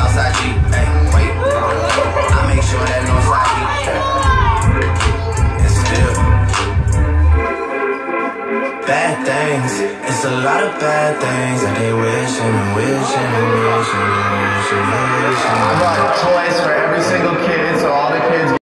Southside G. Hey, wait. I make sure that Northside E. And still bad things. It's a lot of bad things that they wishing and wishing and wishing and wishing and wishing. I brought toys for